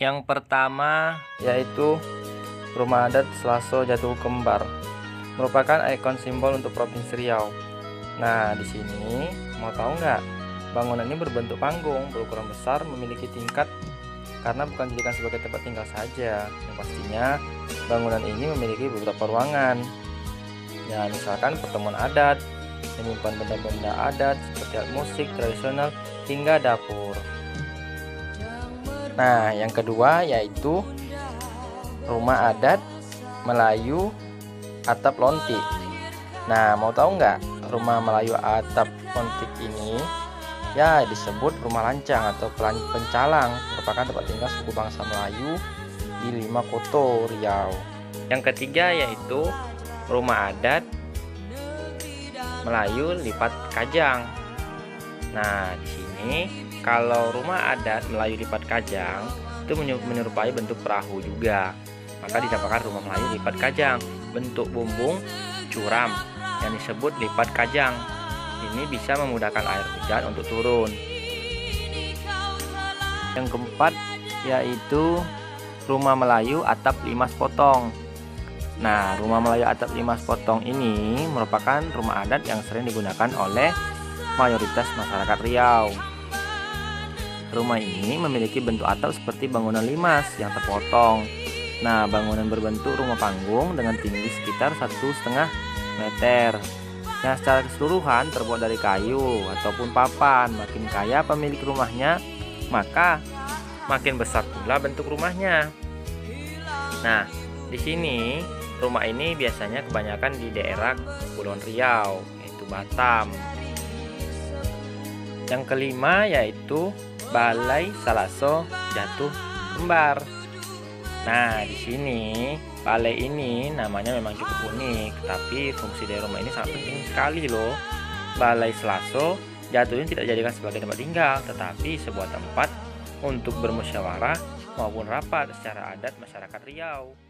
Yang pertama yaitu Rumah Adat Selaso Jatuh Kembar, merupakan ikon simbol untuk Provinsi Riau. Nah, di sini mau tahu nggak? Bangunan ini berbentuk panggung, berukuran besar, memiliki tingkat karena bukan dijadikan sebagai tempat tinggal saja. Yang pastinya bangunan ini memiliki beberapa ruangan. Ya, misalkan pertemuan adat, menyimpan benda-benda adat seperti alat musik tradisional hingga dapur. Nah, yang kedua yaitu Rumah Adat Melayu Atap Lontik. Nah, mau tahu nggak, Rumah Melayu Atap Lontik ini ya disebut rumah lancang atau pencalang, merupakan tempat tinggal suku bangsa Melayu di Lima Koto, Riau. Yang ketiga yaitu Rumah Adat Melayu Lipat Kajang. Nah, di sini kalau Rumah Adat Melayu Lipat Kajang itu menyerupai bentuk perahu juga, maka dinamakan Rumah Melayu Lipat Kajang. Bentuk bumbung curam yang disebut lipat kajang. Ini bisa memudahkan air hujan untuk turun. Yang keempat yaitu Rumah Melayu Atap Limas Potong. Nah, Rumah Melayu Atap Limas Potong ini merupakan rumah adat yang sering digunakan oleh mayoritas masyarakat Riau. Rumah ini memiliki bentuk atap seperti bangunan limas yang terpotong. Nah, bangunan berbentuk rumah panggung dengan tinggi sekitar 1,5 meter. Nah, secara keseluruhan terbuat dari kayu ataupun papan. Makin kaya pemilik rumahnya, maka makin besar pula bentuk rumahnya. Nah, di sini rumah ini biasanya kebanyakan di daerah Kepulauan Riau, yaitu Batam. Yang kelima yaitu Balai Salaso Jatuh Kembar. Nah, di sini balai ini namanya memang cukup unik, tapi fungsi dari rumah ini sangat penting sekali loh. Balai Selaso jatuhnya tidak dijadikan sebagai tempat tinggal, tetapi sebuah tempat untuk bermusyawarah maupun rapat secara adat masyarakat Riau.